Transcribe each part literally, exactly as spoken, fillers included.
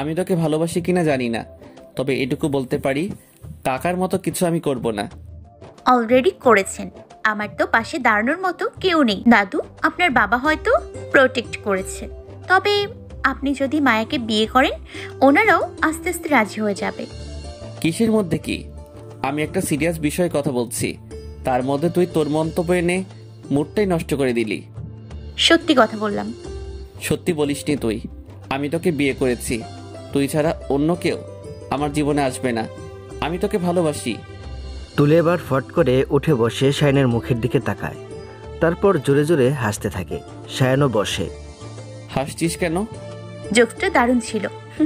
আমি তোকে ভালোবাসি কিনা জানি না, তবে এটুকু বলতে পারি কাকার মতো কিছু আমি করব না। অলরেডি করেছেন। আমার তো পাশে দাঁড়ানোর মতো কেউ নেই দাদু। আপনার বাবা হয়তো প্রোটেক্ট করেছে, তবে আপনি যদি মায়াকে বিয়ে করেন ওনারাও আস্তে আস্তে রাজি হয়ে যাবে। কিসের মধ্যে কি? আমি একটা সিরিয়াস বিষয়ে কথা বলছি, তার মধ্যে তুই তোর মন্তব্য এনে মুডটাই নষ্ট করে দিলি। সত্যি কথা বললাম। সত্যি বলিসনি তুই। আমি তোকে বিয়ে করেছি, তুই ছাড়া অন্য কেউ আমার জীবনে আসবে না। আমি তোকে ভালোবাসি। তুলে এবার ফট করে উঠে বসে শায়নের মুখের দিকে তাকায়, তারপর জোরে জোরে হাসতে থাকে। শায়নও বসে। হাসছিস কেন? জোকসটা দারুণ ছিল।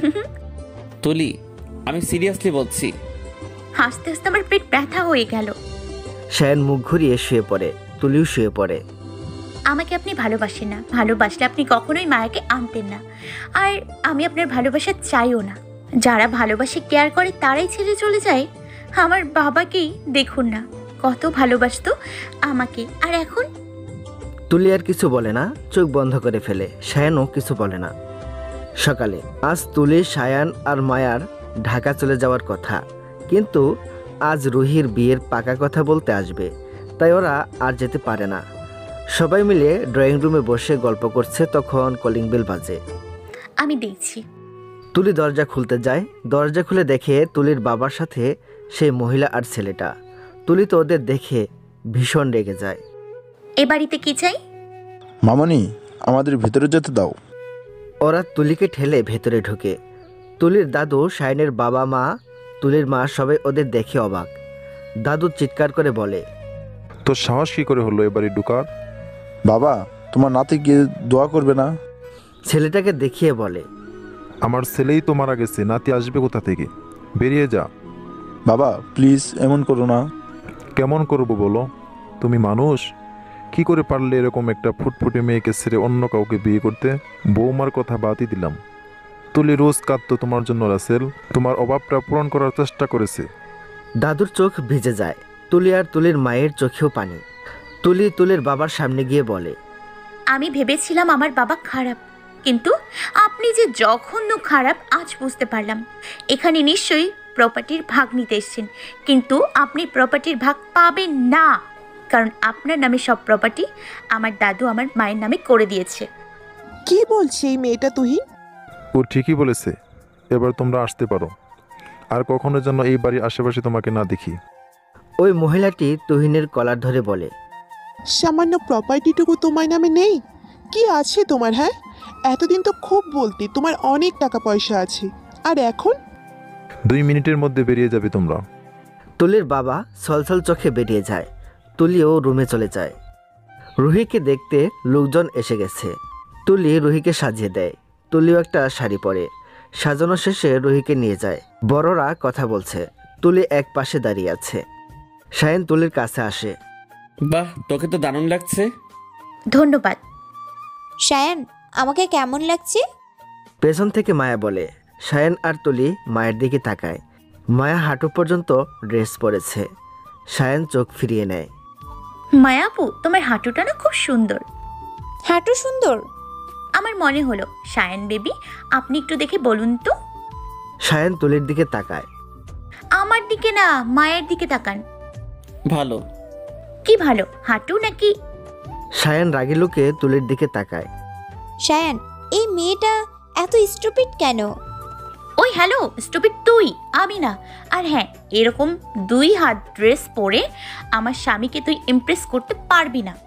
তুলি, আমি সিরিয়াসলি বলছি। হাসতে হাসতে আমার পেট ব্যথা হয়ে গেল। শায়ন মুখ ঘুরিয়ে শুয়ে পড়ে, তুলিও শুয়ে পড়ে। আমাকে আপনি ভালোবাসেন না, ভালোবাসলে আপনি কখনোই মায়াকে আনতেন না, আর আমি আপনার ভালোবাসা চাইও না। যারা ভালোবাসে কেয়ার করে তারাই ছেড়ে চলে যায়। আমার বাবাকেই দেখুন না, কত ভালোবাসতো আমাকে, আর এখন। তুলি আর কিছু বলে না, চোখ বন্ধ করে ফেলে। শায়ানও কিছু বলে না। সকালে আজ তুলি, শায়ান আর মায়ার ঢাকা চলে যাওয়ার কথা, কিন্তু আজ রুহির বিয়ের পাকা কথা বলতে আসবে, তাই ওরা আর যেতে পারে না। সবাই মিলে ড্রয়িং রুমে বসে গল্প করছে, তখন কলিং বেল বাজে। আমি দেখছি। তুলি দরজা খুলতে যায়। দরজা খুলে দেখে তুলির বাবার সাথে সেই মহিলা আর ছেলেটা। তুলি তো ওদের দেখে ভীষণ রেগে যায়। এ বাড়িতে কি চাই? মামনি, আমাদের ভিতরে যেতে দাও। ওরা তুলিকে ঠেলে ভেতরে ঢোকে। তুলির দাদু, শায়নের বাবা মা, তুলির মা সবাই ওদের দেখে অবাক। দাদু চিৎকার করে বলে, তোর সাহস কি করে হলো এবারে ঢুকার? বাবা, তোমার নাতি গিয়ে দোয়া করবে না? ছেলেটাকে দেখিয়ে বলে, আমার ছেলেই তো মারা গেছে, নাতি আসবে কোথা থেকে? বেরিয়ে যা। বাবা প্লিজ এমন করো না। কেমন করবো বলো? তুমি মানুষ? কি করে পারলে এরকম একটা ফুটফুটে মেয়েকে ছেড়ে অন্য কাউকে বিয়ে করতে? বৌমার কথা বাদই দিলাম, তুলি রোজ কাঁদতো তোমার জন্য রাসেল, তোমার অভাবটা পূরণ করার চেষ্টা করেছে। দাদুর চোখ ভিজে যায়। তুলি আর তুলির মায়ের চোখেও পানি। তুলি তুলির বাবার সামনে গিয়ে বলে, আমি ভেবেছিলাম আমার বাবা খারাপ, কিন্তু আপনি যে জঘন্য খারাপ আজ বুঝতে পারলাম। এখানে নিশ্চয়ই প্রপার্টির ভাগ নিতে এসেছেন, কিন্তু আপনি প্রপার্টির ভাগ পাবেন না, কারণ আপনার নামে সব প্রপার্টি আমার দাদু আমার মায়ের নামে করে দিয়েছে। কি বলছে এই মেয়েটা তুহিন? ও ঠিকই বলেছে, এবার তোমরা আসতে পারো, আর কখনো যেন এই বাড়ির আশেপাশে তোমাকে না দেখি। ওই মহিলাটি তুহিনের কলার ধরে বলে, সামান্য প্রপার্টিটুকু তোমার নামে নেই? কি আছে তোমার? হ্যাঁ, এতদিন তো খুব বলতে তোমার অনেক টাকা পয়সা আছে, আর এখন? দুই মিনিটের মধ্যে বেরিয়ে যাবে তোমরা। তুলির বাবা ছলছল চোখে বেরিয়ে যায়। তুলিও রুমে চলে যায়। রুহিকে দেখতে লোকজন এসে গেছে। তুলি রুহিকে সাজিয়ে দেয়। তুলিও একটা শাড়ি পরে। সাজানো শেষে রুহিকে নিয়ে যায়। বড়রা কথা বলছে। তুলি এক পাশে দাঁড়িয়ে আছে। শায়ন তুলির কাছে আসে। বাহ, তোকে তো দারুণ লাগছে। ধন্যবাদ। শায়ান, আমাকে কেমন লাগছে? পেছন থেকে মায়া বলে। শায়ন আর তুলি মায়ের দিকে তাকায়। মায়া হাঁটু পর্যন্ত ড্রেস পরেছে। শায়ন চোখ ফিরিয়ে নেয়। মায়াপু, তোমার হাঁটুটা না খুব সুন্দর। হাঁটু সুন্দর? আমার মনে হলো। শায়ান বেবি, আপনি একটু দেখে বলুন তো। শায়ন তুলির দিকে তাকায়। আমার দিকে না, মায়ের দিকে তাকান। ভালো। কি ভালো, হাঁটু নাকি? শায়ন রাগী লোকে তুলির দিকে তাকায়। শায়ান, এই মেয়েটা এত স্টুপিড কেন? ওই হ্যালো, স্টুপিড তুই, আমি না। আর হ্যাঁ, এরকম দুই হাত ড্রেস পরে আমার স্বামীকে তুই ইমপ্রেস করতে পারবি না।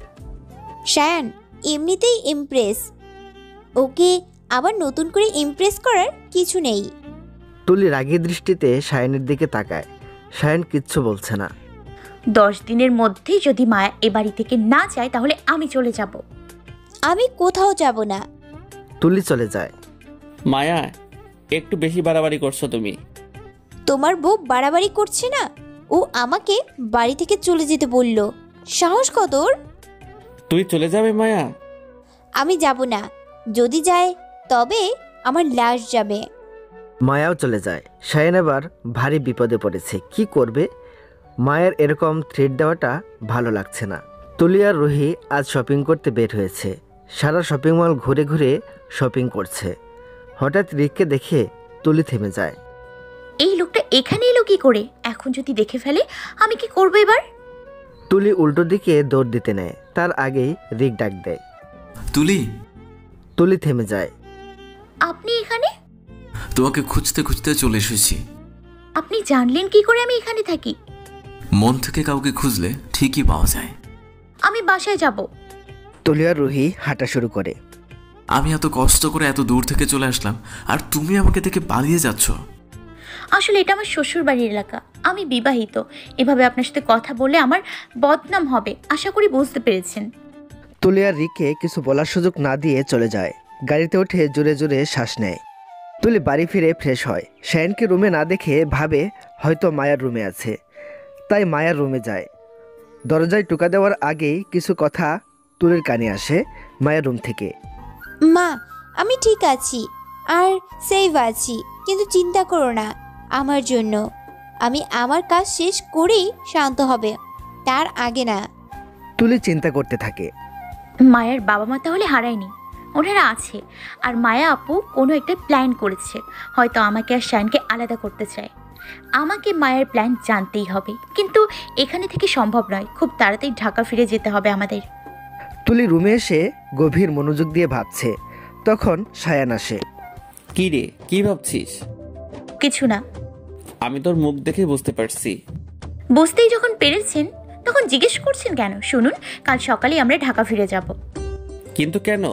শায়ান এমনিতেই ইমপ্রেস, ওকে আবার নতুন করে ইমপ্রেস করার কিছু নেই। তুলি রাগী দৃষ্টিতে শায়নের দিকে তাকায়। শায়ন কিচ্ছু বলছে না। দশ দিনের মধ্যে যদি মায়া এ বাড়ি থেকে না যায় তাহলে আমি চলে যাব। আমি কোথাও যাব না। তুলি চলে যায়। মায়া, একটু বেশি বাড়াবাড়ি করছো তুমি। তোমার বউ বাড়াবাড়ি করছে না? ও আমাকে বাড়ি থেকে চলে যেতে বলল। সাহস কত ওর? তুই চলে যাবে মায়া? আমি যাব না। যদি যায় তবে আমার লাশ যাবে। মায়াও চলে যায়। শায়ন এবার ভারী বিপদে পড়েছে। কি করবে? মায়ের এরকম থ্রেট দেওয়াটা ভালো লাগছে না। তুলি আর রুহি আজ শপিং করতে বের হয়েছে। সারা শপিং মল ঘুরে ঘুরে শপিং করছে। হঠাৎ রিককে দেখে তুলি থেমে যায়। এই লোকটা এখানে এলো কি করে? এখন যদি দেখে ফেলে আমি কি করবো এবার? তুলি উল্টো দিকে দৌড় দিতে নেয়, তার আগেই রিক ডাক দেয়, তুলি। তুলি থেমে যায়। আপনি এখানে? তোমাকে খুঁজতে খুঁজতে চলে এসেছি। আপনি জানলেন কি করে আমি এখানে থাকি? মন থেকে কাউকে খুঁজলে ঠিকই পাওয়া যায়। আমি বাসায় যাব। তুলি আর রুহি হাঁটা শুরু করে। আমি এত কষ্ট করে এত দূর থেকে চলে আসলাম, আর তুমি আমাকে দেখে পালিয়ে যাচ্ছ। আসলে এটা আমার শ্বশুর বাড়ির এলাকা, আমি বিবাহিত। এভাবে আপনার সাথে কথা বললে আমার বদনাম হবে, আশা করি বুঝতে পেরেছেন। তুলি আর রিককে কিছু বলার সুযোগ না দিয়ে চলে যায়। গাড়িতে উঠে জোরে জোরে শ্বাস নেয়। তুলি বাড়ি ফিরে ফ্রেশ হয়। শায়ানকে রুমে না দেখে ভাবে হয়তো মায়ার রুমে আছে, তাই মায়ার রুমে যায়। দরজায় টোকা দেওয়ার আগেই কিছু কথা তুলির কানে আসে মায়ের রুম থেকে। মা, আমি ঠিক আছি আর সেভ আছি, কিন্তু চিন্তা করো না আমার জন্য। আমি আমার কাজ শেষ করেই শান্ত হবে, তার আগে না। তুলি চিন্তা করতে থাকে। মায়ের বাবা মা তাহলে হারায়নি, ওনারা আছে। আর মায়া আপু কোনো একটা প্ল্যান করেছে, হয়তো আমাকে আর শায়নকে আলাদা করতে চায়। আমাকে মায়ের প্ল্যান জানতেই হবে, কিন্তু এখানে থেকে সম্ভব নয়। খুব তাড়াতাড়ি ঢাকা ফিরে যেতে হবে আমাদের। তুলি রুমে এসে গভীর মনোযোগ দিয়ে ভাবছে। তখন শায়ান আসে। কি রে, কি ভাবছিস? কিছু না। আমি তোর মুখ দেখে বুঝতে পারছি। বুঝতেই যখন পেরেছেন তখন জিজ্ঞেস করছেন কেন? শুনুন, কাল সকালে আমরা ঢাকা ফিরে যাব। কিন্তু কেন?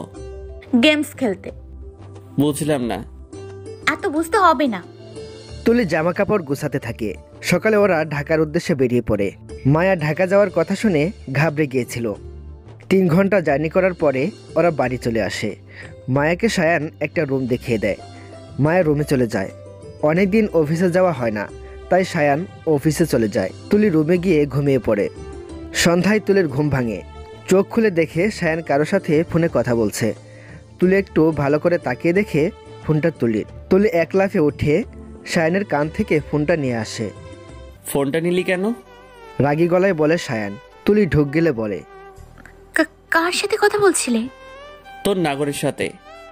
গেমস খেলতে। বুঝলাম না। এত বুঝতে হবে না। তুলি জামা কাপড় গুছাতে থাকে। সকালে ওরা ঢাকার উদ্দেশ্যে বেরিয়ে পড়ে। মায়া ঢাকা যাওয়ার কথা শুনে ঘাবড়ে গিয়েছিল। তিন ঘন্টা জার্নি করার পরে ওরা বাড়ি চলে আসে। মায়াকে শায়ান একটা রুম দেখিয়ে দেয়। মায়া রুমে চলে যায়। অনেকদিন অফিসে যাওয়া হয় না, তাই শায়ান অফিসে চলে যায়। তুলি রুমে গিয়ে ঘুমিয়ে পড়ে। সন্ধ্যায় তুলির ঘুম ভাঙে। চোখ খুলে দেখে শায়ান কারো সাথে ফোনে কথা বলছে। তুলি একটু ভালো করে তাকিয়ে দেখে ফোনটা তুলির। তুলি এক লাফে উঠে শায়ানের কান থেকে ফোনটা নিয়ে আসে। ফোনটা নিলি কেন? রাগী গলায় বলে শায়ান। তুলি ঢুক গেলে বলে, কার সাথে কথা বলছিলে? তোর নাগরের সাথে।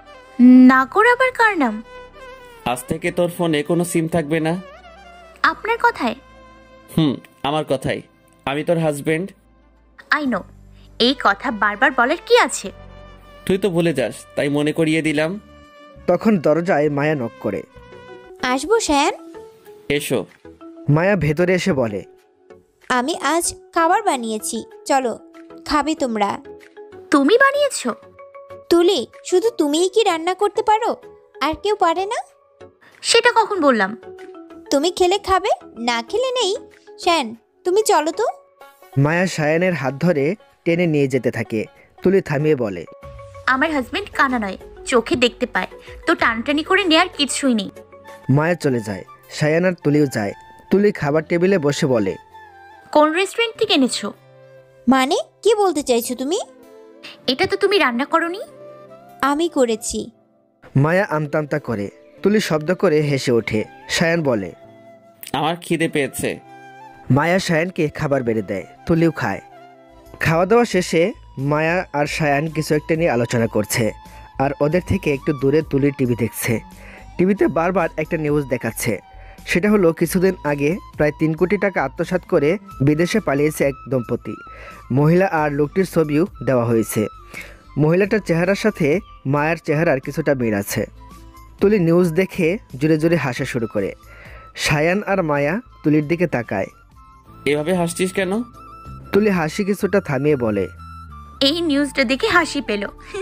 নাগর আবার কার নাম? আজ থেকে তোর ফোনে কোনো সিম থাকবে না। আপনার কথায়? হুম, আমার কথাই। আমি তোর হাজবেন্ড। I know. এই কথা বারবার বলার কি আছে? তুই তো ভুলে যাস, তাই মনে করিয়ে দিলাম। তখন দরজায় মায়া নক করে। আসবো শায়ান? এসো। মায়া ভেতরে এসে বলে, আমি আজ খাবার বানিয়েছি, চলো খাবে তোমরা। তুমি বানিয়েছো? তুলি, শুধু তুমিই কি রান্না করতে পারো, আর কেউ পারে না? সেটা কখন বললাম? তুমি খেলে খাবে, না খেলে নেই। শায়ান, তুমি চলো তো। মায়া শায়ানের হাত ধরে টেনে নিয়ে যেতে থাকে। তুলি থামিয়ে বলে, আমার হাজবেন্ড কানা নয়, চোখে দেখতে পায়, তো টানটানি করে নেয়ার কিছুই নেই। মায়া চলে যায়। শায়ান আর তুলিও যায়। তুলি খাবার টেবিলে বসে বলে, কোন রেস্টুরেন্ট থেকে এনেছো? মানে কি বলতে চাইছো তুমি? এটা তো তুমি রান্না করনি। আমি করেছি। মায়া আমতামতা করে। তুলি শব্দ করে হেসে ওঠে। শায়ান বলে, আমার খিদে পেয়েছে। মায়া শায়ানকে খাবার বেড়ে দেয়। তুলিও খায়। খাওয়া দাওয়া শেষে মায়া আর শায়ান কিছু একটা নিয়ে আলোচনা করছে, আর ওদের থেকে একটু দূরে তুলি টিভি দেখছে। টিভিতে বারবার একটা নিউজ দেখাচ্ছে। সেটা হলো কিছুদিন আগে প্রায় তিন কোটি টাকা আত্মসাৎ করে বিদেশে পালিয়েছে এক দম্পতি। মহিলা আর লোকটির ছবিও দেওয়া হয়েছে। মহিলাটার চেহারার সাথে মায়ার চেহারার কিছুটা মিল আছে। তুলি নিউজ দেখে জোরে জোরে হাসা শুরু করে। শায়ান আর মায়া তুলির দিকে তাকায়। এভাবে হাসছিস কেন? তুলি হাসি কিছুটা থামিয়ে বলে, এই নিউজটা দেখে হাসি পেল।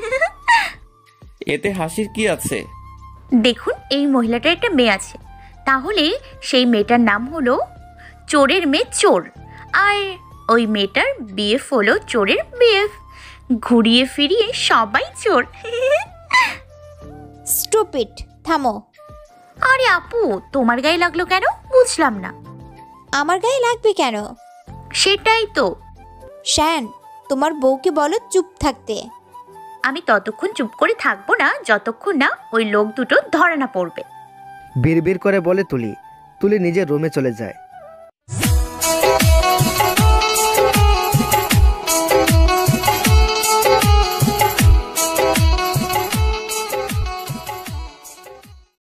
এতে হাসির কি আছে? দেখুন, এই মহিলাটার একটা মেয়ে আছে, তাহলে সেই মেয়েটার নাম হলো চোরের মেয়ে চোর, আর ওই মেয়েটার বিএফ হলো চোরের বিএফ। ঘুরিয়ে ফিরিয়ে সবাই চোর। স্টুপিড, থামো। আরে আপু, তোমার গায়ে লাগলো কেন বুঝলাম না। আমার গায়ে লাগবে কেন? সেটাই তো। শায়ান, তোমার বউকে বলো চুপ থাকতে। আমি ততক্ষণ চুপ করে থাকবো না যতক্ষণ না ওই লোক দুটো ধরা না পড়বে। বিড়বিড় করে বলে তুলি। তুলি নিজের রুমে চলে যায়।